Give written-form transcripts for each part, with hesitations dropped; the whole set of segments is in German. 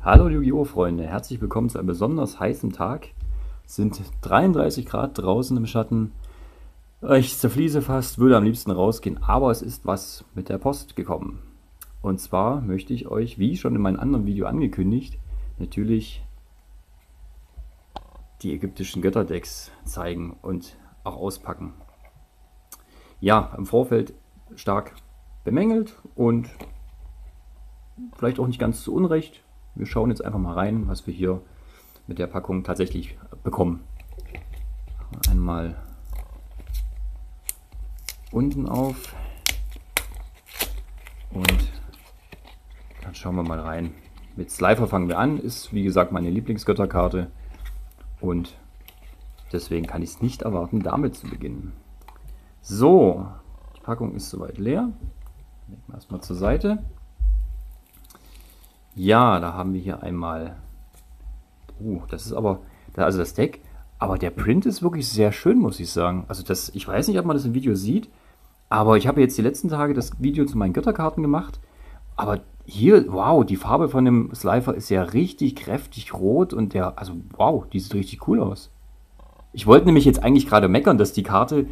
Hallo Yu-Gi-Oh! Freunde, herzlich willkommen zu einem besonders heißen Tag. Es sind 33 Grad draußen im Schatten. Ich zerfließe fast, würde am liebsten rausgehen, aber es ist was mit der Post gekommen. Und zwar möchte ich euch, wie schon in meinem anderen Video angekündigt, natürlich die ägyptischen Götterdecks zeigen und auch auspacken. Ja, im Vorfeld stark bemängelt und vielleicht auch nicht ganz zu Unrecht. Wir schauen jetzt einfach mal rein, was wir hier mit der Packung tatsächlich bekommen. Einmal unten auf und dann schauen wir mal rein. Mit Slifer fangen wir an, ist wie gesagt meine Lieblingsgötterkarte und deswegen kann ich es nicht erwarten, damit zu beginnen. So, die Packung ist soweit leer. Legen wir erstmal zur Seite. Ja, da haben wir hier einmal, das ist aber, also das Deck, aber der Print ist wirklich sehr schön, muss ich sagen. Also das, ich weiß nicht, ob man das im Video sieht, aber ich habe jetzt die letzten Tage das Video zu meinen Götterkarten gemacht, aber hier, wow, die Farbe von dem Slifer ist ja richtig kräftig rot und der, also wow, die sieht richtig cool aus. Ich wollte nämlich jetzt eigentlich gerade meckern, dass die Karte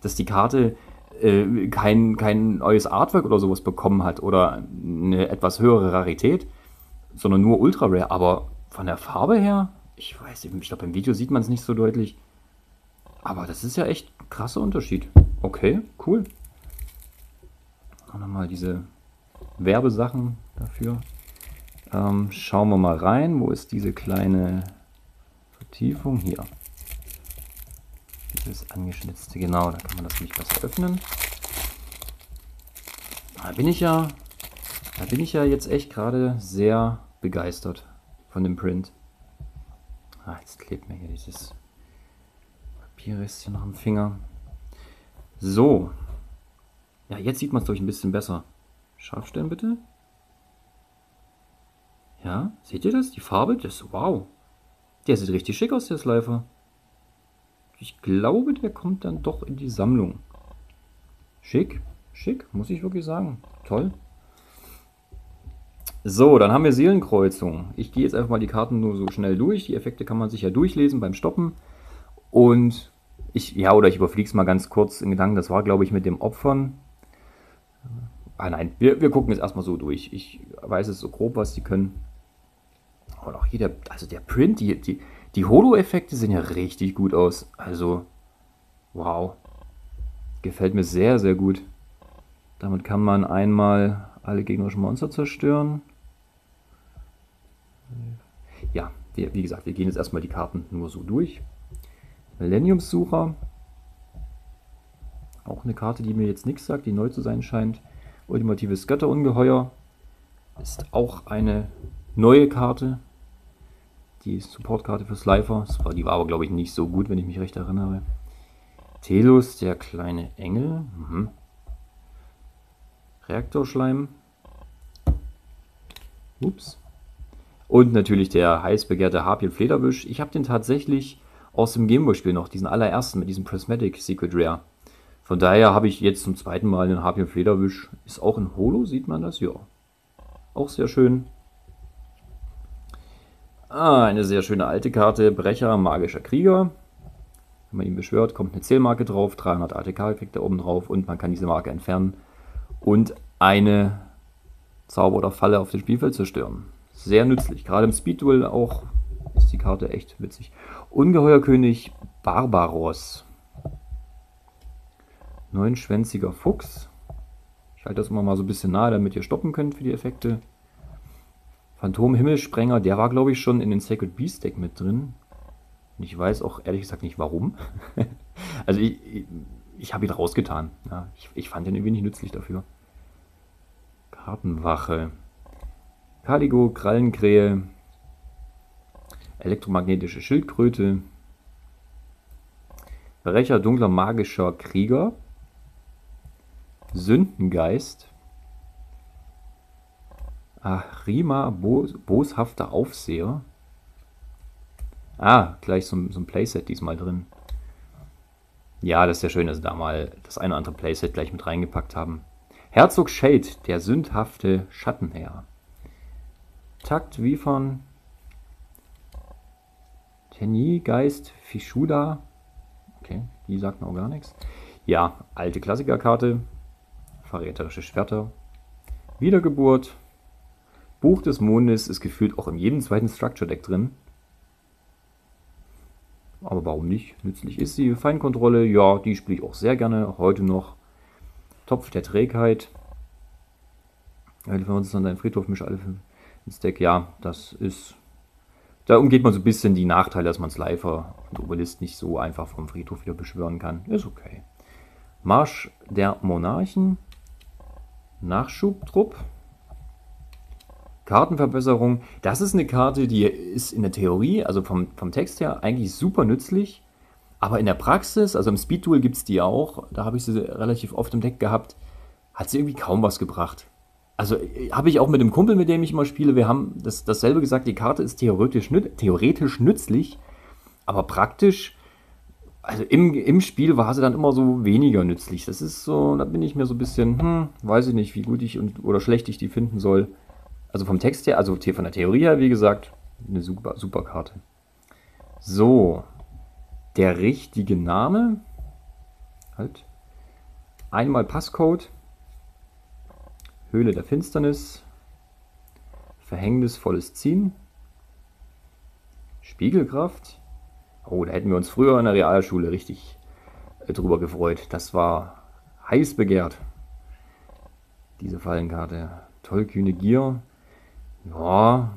kein neues Artwork oder sowas bekommen hat oder eine etwas höhere Rarität, sondern nur Ultra Rare. Aber von der Farbe her, ich weiß, ich glaube im Video sieht man es nicht so deutlich, aber das ist ja echt ein krasser Unterschied. Okay, cool. Und nochmal diese Werbesachen dafür. Schauen wir mal rein, wo ist diese kleine Vertiefung? Hier. Dieses angeschnitzte, genau, da kann man das nicht besser öffnen. Da bin ich ja jetzt echt gerade sehr begeistert von dem Print. Jetzt klebt mir hier dieses Papierrestchen noch am Finger. So. Ja, jetzt sieht man es doch ein bisschen besser. Scharf stellen bitte. Ja, seht ihr das? Die Farbe, das, wow. Der sieht richtig schick aus, der Slifer. Ich glaube, der kommt dann doch in die Sammlung. Schick, schick, muss ich wirklich sagen. Toll. So, dann haben wir Seelenkreuzung. Ich gehe jetzt einfach mal die Karten nur so schnell durch. Die Effekte kann man sich ja durchlesen beim Stoppen. Und ich überfliege es mal ganz kurz in Gedanken. Das war, glaube ich, mit dem Opfern. Nein, wir gucken jetzt erstmal so durch. Ich weiß es so grob, was die können. Und auch hier, der Print, die Holo-Effekte sehen ja richtig gut aus. Also, wow. Gefällt mir sehr, sehr gut. Damit kann man einmal alle gegnerischen Monster zerstören. Ja, wie gesagt, wir gehen jetzt erstmal die Karten nur so durch. Millenniumssucher. Auch eine Karte, die mir jetzt nichts sagt, die neu zu sein scheint. Ultimatives Götterungeheuer. Ist auch eine neue Karte. Die Supportkarte für Slifer. Die war aber, glaube ich, nicht so gut, wenn ich mich recht erinnere. Telus, der kleine Engel. Reaktorschleim. Ups. Und natürlich der heiß begehrte Harpien Flederwisch. Ich habe den tatsächlich aus dem Gameboy-Spiel noch, diesen allerersten mit diesem Prismatic Secret Rare. Von daher habe ich jetzt zum zweiten Mal den Harpien Flederwisch. Ist auch in Holo, sieht man das? Ja. Auch sehr schön. Eine sehr schöne alte Karte. Brecher, magischer Krieger. Wenn man ihn beschwört, kommt eine Zählmarke drauf. 300 ATK kriegt er oben drauf und man kann diese Marke entfernen. Und eine Zauber oder Falle auf dem Spielfeld zerstören. Sehr nützlich. Gerade im Speed-Duell auch ist die Karte echt witzig. Ungeheuerkönig Barbaros. 9-schwänziger Fuchs. Ich halte das immer mal so ein bisschen nahe, damit ihr stoppen könnt für die Effekte. Phantom Himmelsprenger, der war glaube ich schon in den Sacred Beast Deck mit drin. Und ich weiß auch ehrlich gesagt nicht warum. Also ich habe ihn rausgetan. Ja, ich fand ihn irgendwie nicht nützlich dafür. Kartenwache. Caligo, Krallenkrähe. Elektromagnetische Schildkröte. Brecher, dunkler magischer Krieger. Sündengeist. Rima, boshafter Aufseher. Gleich so ein Playset diesmal drin. Ja, das ist ja schön, dass sie da mal das eine oder andere Playset gleich mit reingepackt haben. Herzog Shade, der sündhafte Schattenherr. Takt, Wiefern, Tenny, Geist, Fischuda. Okay, die sagt mir auch gar nichts. Ja, alte Klassikerkarte. Verräterische Schwerter. Wiedergeburt. Buch des Mondes ist gefühlt auch in jedem zweiten Structure-Deck drin. Aber warum nicht? Nützlich ist sie. Feinkontrolle, ja, die spiele ich auch sehr gerne. Heute noch. Topf der Trägheit. Wenn wir uns dann deinen Friedhof mischen, alle ins Deck. Ja, das ist... Da umgeht man so ein bisschen die Nachteile, dass man Slifer und Obelisk nicht so einfach vom Friedhof wieder beschwören kann. Ist okay. Marsch der Monarchen. Nachschubtrupp. Kartenverbesserung. Das ist eine Karte, die ist in der Theorie, also vom Text her, eigentlich super nützlich. Aber in der Praxis, also im Speed-Duel gibt es die auch, da habe ich sie relativ oft im Deck gehabt, hat sie irgendwie kaum was gebracht. Also habe ich auch mit dem Kumpel, mit dem ich immer spiele, wir haben dasselbe gesagt, die Karte ist theoretisch nützlich, aber praktisch, also im Spiel war sie dann immer so weniger nützlich. Das ist so, da bin ich mir so ein bisschen, weiß ich nicht, wie gut ich oder schlecht ich die finden soll. Also vom Text her, also von der Theorie her, wie gesagt, eine super Karte. So, der richtige Name, halt, einmal Passcode, Höhle der Finsternis, verhängnisvolles Ziehen, Spiegelkraft. Oh, da hätten wir uns früher in der Realschule richtig drüber gefreut. Das war heiß begehrt, diese Fallenkarte. Tollkühne Gier. Ja.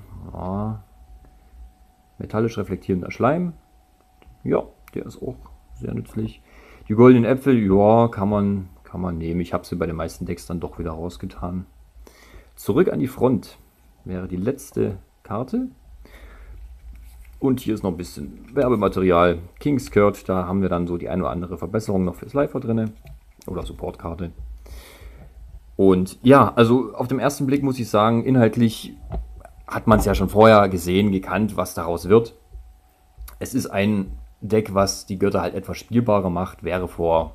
Metallisch reflektierender Schleim. Ja, der ist auch sehr nützlich. Die goldenen Äpfel, ja, kann man nehmen. Ich habe sie bei den meisten Decks dann doch wieder rausgetan. Zurück an die Front wäre die letzte Karte. Und hier ist noch ein bisschen Werbematerial. King's Court, da haben wir dann so die eine oder andere Verbesserung noch fürs Slifer drin. Oder Supportkarte. Und ja, also auf den ersten Blick muss ich sagen, inhaltlich hat man es ja schon vorher gesehen, gekannt, was daraus wird. Es ist ein Deck, was die Götter halt etwas spielbarer macht. Wäre vor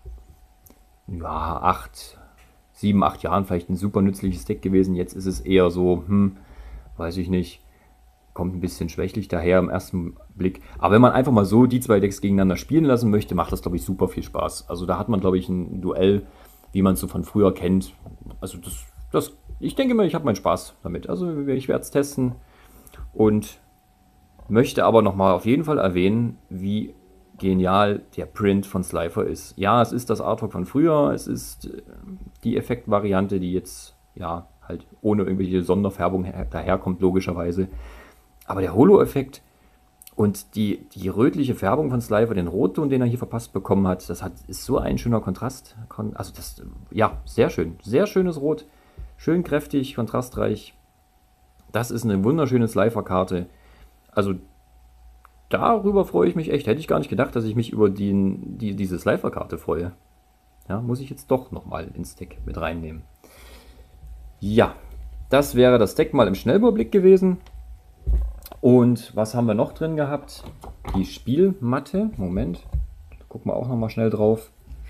7, 8 Jahren vielleicht ein super nützliches Deck gewesen. Jetzt ist es eher so, weiß ich nicht, kommt ein bisschen schwächlich daher im ersten Blick. Aber wenn man einfach mal so die zwei Decks gegeneinander spielen lassen möchte, macht das, glaube ich, super viel Spaß. Also da hat man, glaube ich, ein Duell, wie man es so von früher kennt. Also ich denke mal, ich habe meinen Spaß damit. Also ich werde es testen und möchte aber nochmal auf jeden Fall erwähnen, wie genial der Print von Slifer ist. Ja, es ist das Artwork von früher, es ist die Effektvariante, die jetzt ja halt ohne irgendwelche Sonderfärbung daherkommt, logischerweise. Aber der Holo-Effekt und die rötliche Färbung von Slifer, den Rotton, den er hier verpasst bekommen hat, ist so ein schöner Kontrast. Also ja, sehr schön. Sehr schönes Rot. Schön kräftig, kontrastreich. Das ist eine wunderschöne Slifer-Karte. Also darüber freue ich mich echt. Hätte ich gar nicht gedacht, dass ich mich über diese Slifer-Karte freue. Ja, muss ich jetzt doch nochmal ins Deck mit reinnehmen. Ja, das wäre das Deck mal im Schnellüberblick gewesen. Und was haben wir noch drin gehabt? Die Spielmatte. Moment, da gucken wir auch nochmal schnell drauf.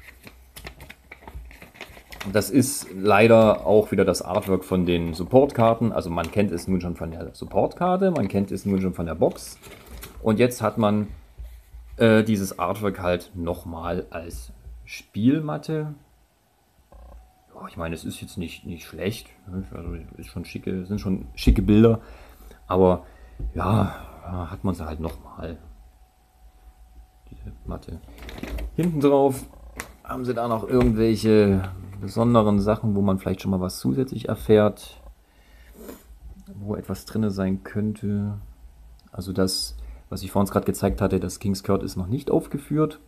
Das ist leider auch wieder das Artwork von den Supportkarten. Also man kennt es nun schon von der Supportkarte, man kennt es nun schon von der Box. Und jetzt hat man dieses Artwork halt nochmal als Spielmatte. Ja, ich meine, es ist jetzt nicht schlecht. Also sind schon schicke Bilder. Aber ja, hat man es halt nochmal. Diese Matte. Hinten drauf haben sie da noch irgendwelche besonderen Sachen, wo man vielleicht schon mal was zusätzlich erfährt, wo etwas drin sein könnte. Also das, was ich vorhin gerade gezeigt hatte, das King's Court ist noch nicht aufgeführt.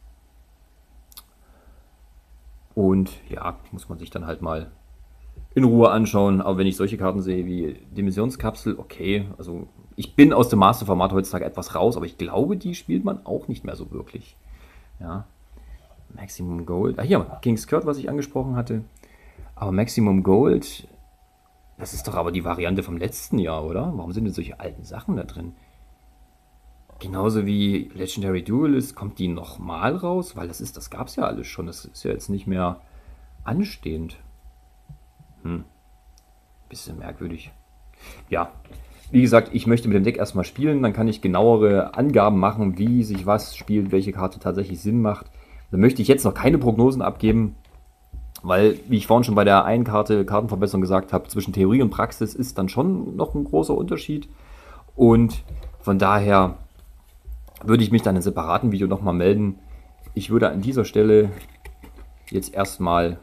Und ja, muss man sich dann halt mal in Ruhe anschauen. Aber wenn ich solche Karten sehe wie Dimensionskapsel, okay, also ich bin aus dem Masterformat heutzutage etwas raus, aber ich glaube, die spielt man auch nicht mehr so wirklich. Ja. Maximum Gold. Hier, King's Court, was ich angesprochen hatte. Aber Maximum Gold, das ist doch aber die Variante vom letzten Jahr, oder? Warum sind denn solche alten Sachen da drin? Genauso wie Legendary Duelist, kommt die nochmal raus? Weil das gab es ja alles schon. Das ist ja jetzt nicht mehr anstehend. Bisschen merkwürdig. Ja, wie gesagt, ich möchte mit dem Deck erstmal spielen, dann kann ich genauere Angaben machen, wie sich was spielt, welche Karte tatsächlich Sinn macht. Da möchte ich jetzt noch keine Prognosen abgeben, weil, wie ich vorhin schon bei der einen Kartenverbesserung gesagt habe, zwischen Theorie und Praxis ist dann schon noch ein großer Unterschied. Und von daher würde ich mich dann in einem separaten Video nochmal melden. Ich würde an dieser Stelle jetzt erstmal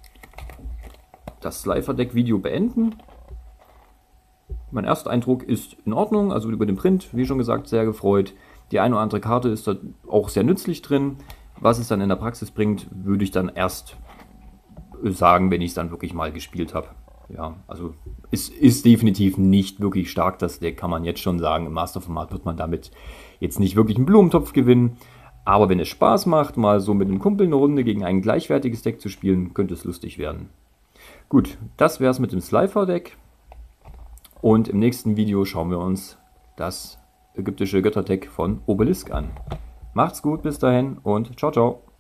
das Slifer-Deck-Video beenden. Mein erster Eindruck ist in Ordnung, also über den Print, wie schon gesagt, sehr gefreut. Die eine oder andere Karte ist da auch sehr nützlich drin. Was es dann in der Praxis bringt, würde ich dann erst sagen, wenn ich es dann wirklich mal gespielt habe. Ja, also es ist definitiv nicht wirklich stark, das Deck, kann man jetzt schon sagen. Im Masterformat wird man damit jetzt nicht wirklich einen Blumentopf gewinnen. Aber wenn es Spaß macht, mal so mit einem Kumpel eine Runde gegen ein gleichwertiges Deck zu spielen, könnte es lustig werden. Gut, das wäre es mit dem Slifer-Deck. Und im nächsten Video schauen wir uns das ägyptische Götterdeck von Obelisk an. Macht's gut, bis dahin und ciao, ciao.